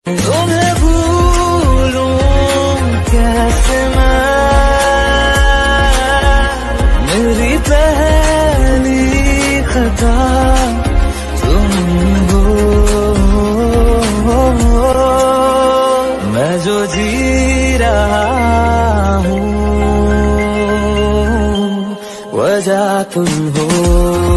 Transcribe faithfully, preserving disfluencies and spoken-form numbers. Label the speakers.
Speaker 1: तुम्हें भूलूं कैसे मैं, मेरी पहली खता तुम हो। मैं जो जी रहा हूँ वजह तुम हो।